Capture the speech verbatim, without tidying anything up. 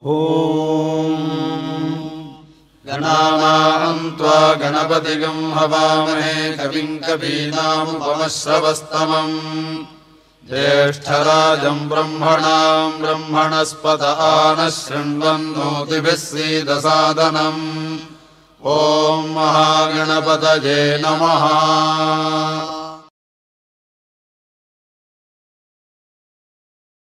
ॐ गणानां त्वा गणपतिगं हवामहे कविं कवीनामुपमश्रवस्तमम् ज्येष्ठराजं ब्रह्मणां ब्रह्मणस्पत आनः शृण्वन्नोतिभिः सीदसादनम् ॐ महागणपतये नमः।